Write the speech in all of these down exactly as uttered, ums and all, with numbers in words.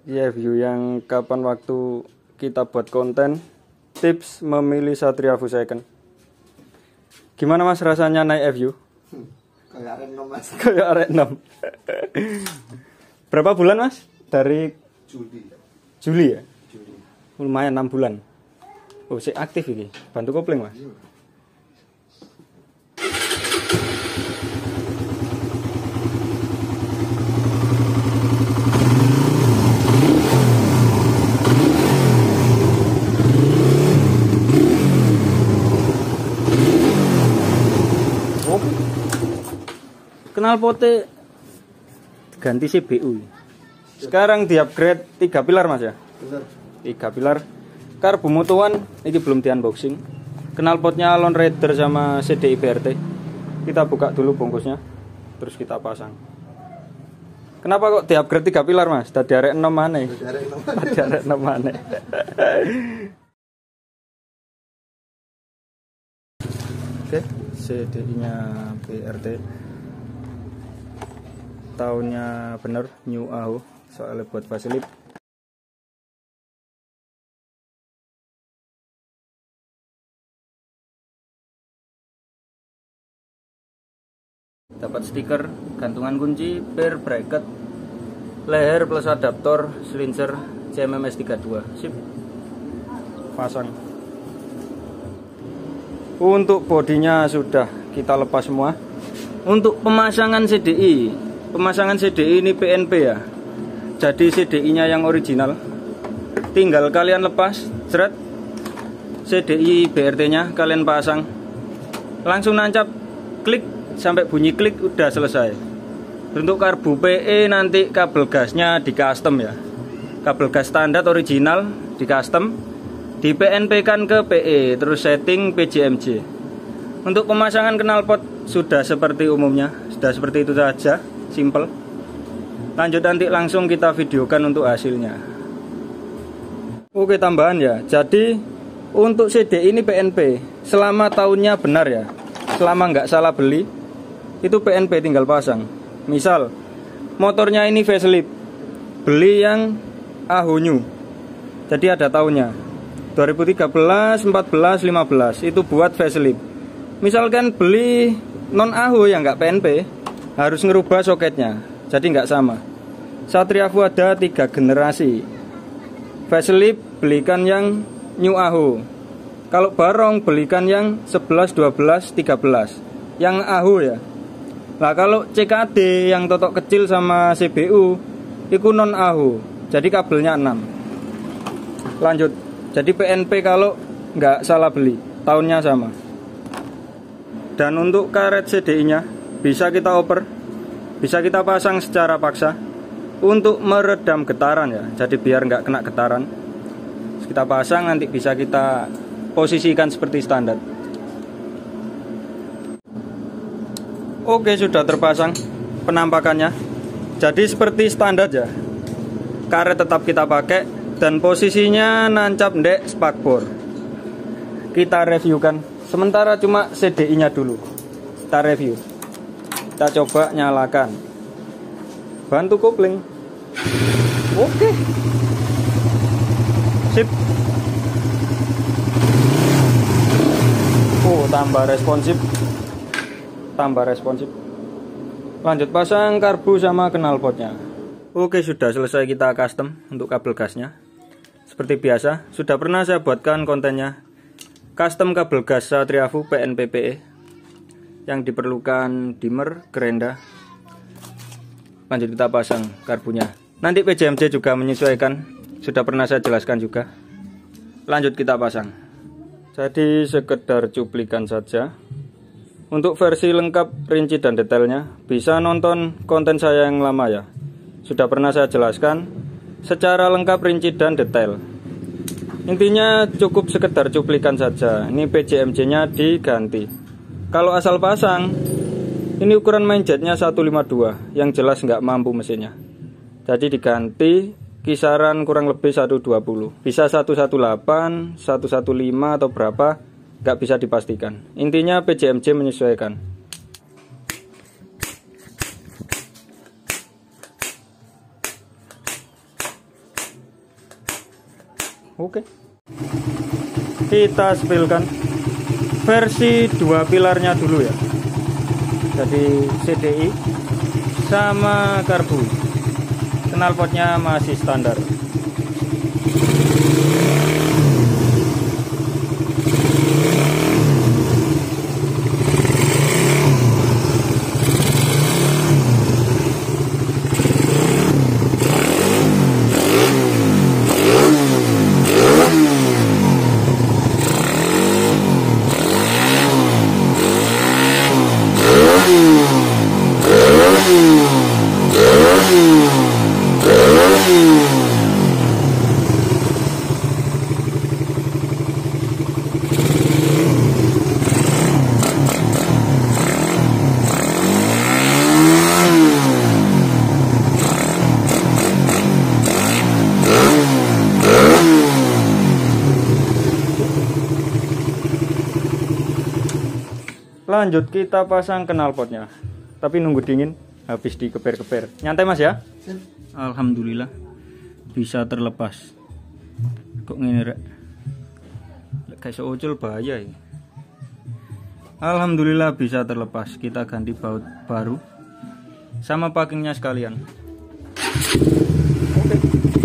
review yang kapan waktu kita buat konten tips memilih Satria Full Second. Gimana mas rasanya naik F U? Hmm, kayak arek enam mas. Kayak arek enam. Berapa bulan mas? Dari Juli. Juli ya? Juli. Lumayan enam bulan. Oh, si aktif ini. Bantu kopling mas. Knalpotnya ganti C B U. Sekarang di upgrade tiga pilar mas ya? Bener. tiga pilar. Karbu mutuan ini belum di unboxing. Knalpotnya Lone Rider sama C D I B R T. Kita buka dulu bungkusnya, terus kita pasang. Kenapa kok di upgrade tiga pilar mas? Tadi arek enam mana? Tadi arek enam mana? Oke, C D I-nya B R T. Tahunnya bener new A H U, soalnya buat facelift. Dapat stiker, gantungan kunci, pair bracket, leher plus adaptor, silencer C M M S tiga puluh dua. Sip. Pasang. Untuk bodinya sudah kita lepas semua. Untuk pemasangan C D I, pemasangan C D I ini P N P ya. Jadi C D I-nya yang original. Tinggal kalian lepas, jeret. C D I B R T-nya kalian pasang. Langsung nancap, klik sampai bunyi klik udah selesai. Untuk karbu P E nanti kabel gasnya di custom ya. Kabel gas standar original di custom, di P N P kan ke P E, terus setting P J M J. Untuk pemasangan knalpot sudah seperti umumnya, sudah seperti itu saja, simple. Lanjut nanti langsung kita videokan untuk hasilnya. Oke, tambahan ya. Jadi untuk C D ini P N P selama tahunnya benar ya, selama nggak salah beli itu P N P tinggal pasang. Misal motornya ini facelift, beli yang A H U new, jadi ada tahunnya dua ribu tiga belas, empat belas, lima belas itu buat facelift. Misalkan beli non A H U yang nggak P N P, harus ngerubah soketnya, jadi nggak sama. Satria Full ada tiga generasi. Facelift belikan yang new A H U. Kalau barong belikan yang sebelas, dua belas, tiga belas, yang A H U ya. Nah kalau C K D yang totok kecil sama C B U itu non A H U, jadi kabelnya enam. Lanjut, jadi P N P kalau nggak salah beli, tahunnya sama. Dan untuk karet C D I-nya bisa kita oper, bisa kita pasang secara paksa untuk meredam getaran ya, jadi biar nggak kena getaran. Terus kita pasang, nanti bisa kita posisikan seperti standar. Oke, sudah terpasang penampakannya. Jadi seperti standar ya. Karet tetap kita pakai dan posisinya nancap ndek spakbor. Kita reviewkan. Sementara cuma C D I-nya dulu. Kita review. Kita coba nyalakan. Bantu kopling. Oke. Sip. Oh, tambah responsif. Tambah responsif. Lanjut pasang karbu sama knalpotnya. Oke, sudah selesai kita custom untuk kabel gasnya. Seperti biasa, sudah pernah saya buatkan kontennya. Custom kabel gas Satria Full P N P P E yang diperlukan dimmer, gerenda. Lanjut kita pasang karbunya. Nanti P J M J juga menyesuaikan, sudah pernah saya jelaskan juga. Lanjut kita pasang. Jadi sekedar cuplikan saja. Untuk versi lengkap rinci dan detailnya bisa nonton konten saya yang lama ya. Sudah pernah saya jelaskan secara lengkap rinci dan detail. Intinya cukup sekedar cuplikan saja. Ini P J M J-nya diganti. Kalau asal pasang, ini ukuran main jetnya seratus lima puluh dua, yang jelas nggak mampu mesinnya. Jadi diganti kisaran kurang lebih seratus dua puluh. Bisa seratus delapan belas, seratus lima belas atau berapa, nggak bisa dipastikan. Intinya P J M J menyesuaikan. Oke. Kita spilkan versi dua pilarnya dulu ya. Jadi C D I sama karbu. Knalpotnya masih standar. Lanjut kita pasang knalpotnya. Tapi nunggu dingin habis dikeper-keper. Nyantai Mas ya? Alhamdulillah bisa terlepas. Kok ngene rek? Lek guys ucul bahaya ini. Alhamdulillah bisa terlepas. Kita ganti baut baru sama packingnya sekalian. Oke.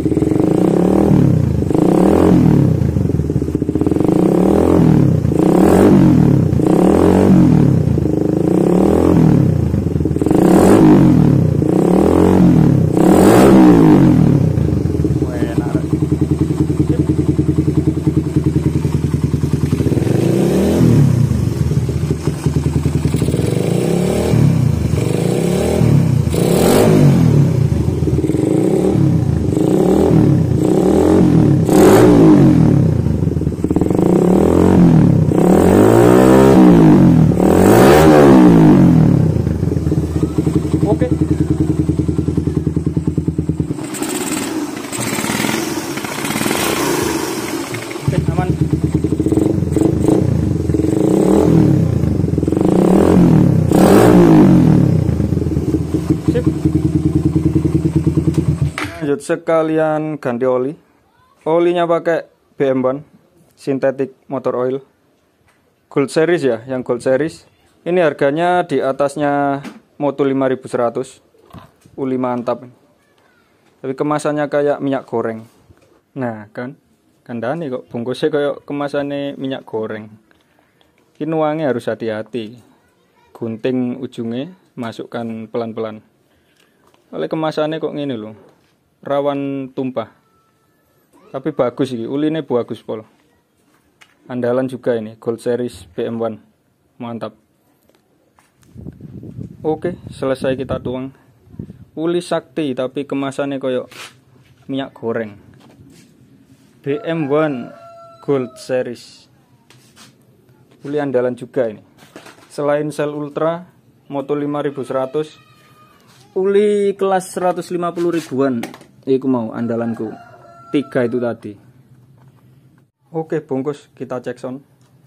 Lanjut sekalian ganti oli. Olinya pakai B M one Synthetic Motor Oil Gold Series ya, yang Gold Series. Ini harganya di atasnya Moto lima ribu seratus. Uli mantap. Tapi kemasannya kayak minyak goreng. Nah, kan kandane kok bungkusnya kayak kemasannya minyak goreng. Ini nuangnya harus hati-hati. Gunting ujungnya, masukkan pelan-pelan. Oleh kemasannya kok ngene loh. Rawan tumpah. Tapi bagus sih, uline bagus pol. Andalan juga ini, Gold Series B M one. Mantap. Oke, selesai kita tuang. Uli sakti tapi kemasannya koyo minyak goreng. B M one Gold Series. Uli andalan juga ini. Selain sel ultra, Moto lima ribu seratus, uli kelas seratus lima puluh ribuan. Iku mau andalanku. Tiga itu tadi. Oke, bungkus kita cek sound.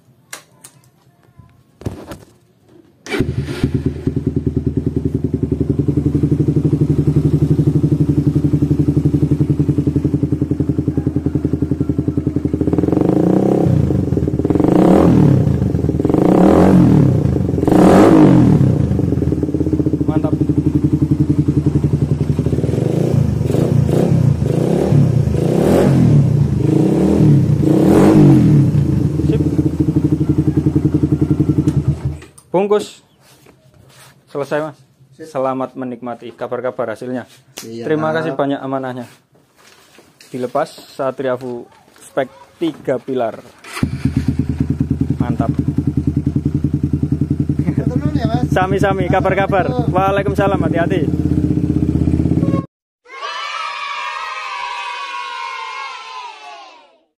Mantap. Bungkus selesai Mas. Selamat menikmati. Kabar-kabar hasilnya. Siap. Terima kasih banyak amanahnya. Dilepas Satriafu spek tiga pilar. Mantap. Sami-sami kabar-kabar. Waalaikumsalam, hati-hati.